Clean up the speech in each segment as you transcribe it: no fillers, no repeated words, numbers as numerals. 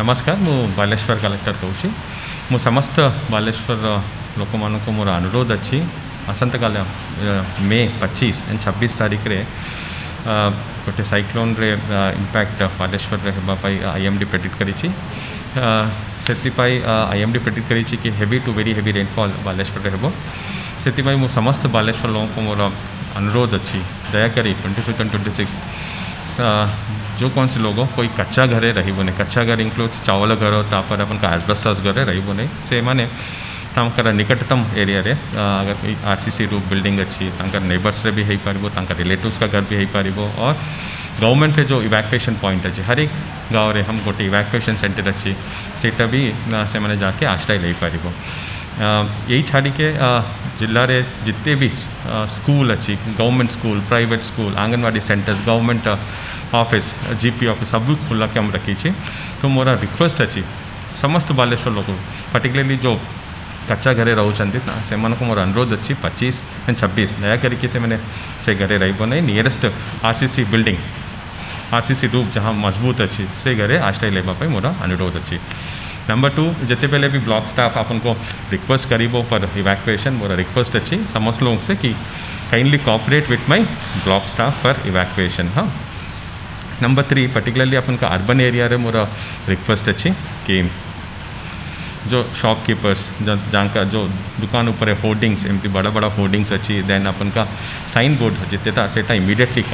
नमस्कार मु बालेश्वर कलेक्टर कहूँ मु समस्त बालेश्वर लोक मान मोर अनुरोध अच्छी आसंता काल मे 25 एंड 26 तारीख रे गोटे साइक्लोन रे इम्पैक्ट बालेश्वर रे हेबापाई आईएमडी प्रेडिक्ट करी आईएमडी प्रेडिक्ट करी कि heavy to very heavy rainfall Baleshwar रे हेबो से मु समस्त बालेश्वर लोगों को मोर अनुरोध अच्छी दयाकोरी 25 एंड 26 जो कौन से लोगों कोई कच्चा घरे रही कच्चा घर इंक्लूड चावल घर तापर अपन का एस्बेस्टस घरे रही से माने तांकर निकटतम एरिया रे अगर कोई आरसीसी रूफ बिल्डिंग अच्छी तांकर नेबर्स रे भी हो पारिबो तांकर रिलेटिव्स का घर भी हो पारिबो और गवर्नमेंट रे जो इवैक्यूएशन पॉइंट अच्छे हर एक गाँव रे हम गोटे इवैक्यूएशन सेंटर अच्छी सेटा भी से माने जाके आश्रय ले पारिबो यही छाड़ी के जिले रे जितने भी स्कूल अच्छी government school private school anganwadi centres government office GP office सब खुला के हम रखी तो मोरा रिक्वेस्ट अच्छी समस्त बालेश्वर लोग पर्टिकुलरली जो कच्चा घरे रोचंती से मोर अनुरोध अच्छी 25 एंड 26 दयाकोरी से मैंने से घरे रही nearest RCC building RCC roof जहाँ मजबूत अच्छी से घरे आश्रय लेवाई मोर अनुरोध अच्छी। नंबर 2 जिते पहले भी ब्लॉक स्टाफ अपन को रिक्वेस्ट करीबो फॉर इवैक्यूएशन मोर रिक्वेस्ट अच्छी समस्त लोगों से कि kindly cooperate with my block staff for evacuation. हाँ नंबर 3 पर्टिकुलरली अपन का अर्बन एरिया रे मोर रिक्वेस्ट अच्छी कि जो शॉपकीपर्स जहाँ का जो दुकान ऊपर होर्डिंग्स एमती बड़ा बड़ा होर्डिंग्स अच्छी देन अपन का साइन बोर्ड जिते सेटा इमीडिएटली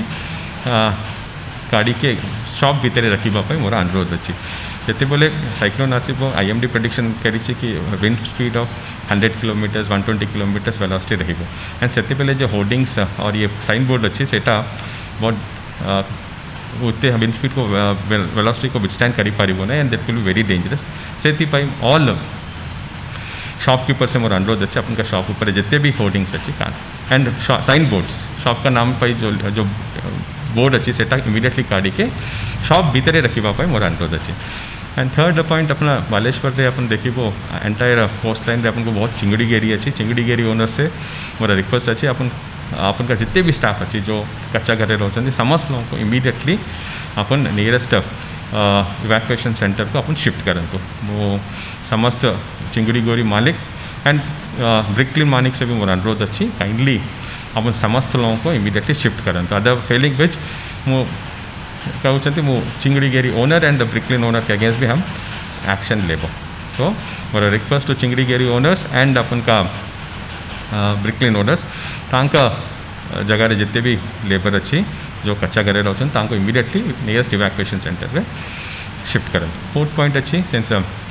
काढ़ी के शॉप भितर रखा मोर अनुरोध अच्छी जिते बोले साइक्लोन आसो आईएमडी प्रेडिक्शन करी कि wind speed of 100 kilometres 120 kilometres velocity रहिबो एंड से पहले जो होर्डिंग्स और ये साइन बोर्ड अच्छी सेटा बहुत उतने विंड स्पीड को वेलोसिटी को विथस्टैंड करी पारिबो ना and that will be very dangerous से ऑल शॉपकीपर से मोर अनुरोध अच्छे अपन का शॉप ऊपर जितने भी होर्डिंग्स अच्छी एंड साइन बोर्ड्स शॉप का नाम पाई जो बोर्ड अच्छी सेटा इमीडिएटली काढ़ी के शॉप भीतर रखा मोर अनुरोध अच्छी। एंड थर्ड पॉइंट अपना बालेश्वर रे अपन देखी एंटायर कोस्ट लाइन रे अपन को बहुत चिंगड़ीगेरी अच्छी चिंगड़ीगेरी ओनर से मोर रिक्वेस्ट अच्छी अपन का जितने भी स्टाफ अच्छी जो कच्चा घरे रोचंती समस्त लोगों को इमीडिएटली अपन नियरेस्ट इवैक्यूएशन सेंटर को अपन शिफ्ट करें तो वो समस्त चिंगड़ीगोरी मालिक एंड ब्रिकलिन मालिक से भी मोर अनुरोध अच्छी काइंडली अपन समस्त लोगों को इमीडिएटली शिफ्ट करें तो अदर फेलिंग विच मु कहते मु चिंगड़ीगेरी owner and the brick kiln owner के अगेंस्ट भी हम एक्शन लेबो तो मोर रिक्वेस्ट टू चिंगड़ीगेरी ओनर्स एंड अपन का ब्रिकलिन ओनर्स तांका जगह रे जितने भी लेबर अच्छी जो कच्चा घरे रोचन तांको इमीडिएटली नियरेस्ट इवैक्यूएशन सेंटर रे शिफ्ट करें। फोर्थ पॉइंट अच्छी सेंस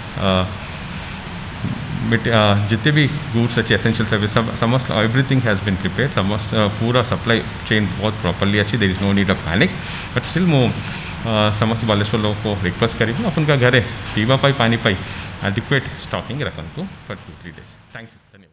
जितने भी गुड्स अच्छी एसेंशियल सर्विस समस्त एवरीथिंग हैज़ बीन प्रिपेयर्ड समस्त पूरा सप्लाई चेन बहुत प्रॉपर्ली अच्छी there is no need of panic but still मु समस्त बालेश्वर लोगों को रिक्वेस्ट करी अपन का घरे पीवा पाई पानी पाई एडिक्वेट स्टॉकिंग रखन फॉर 2-3 days। थैंक यू धन्यवाद।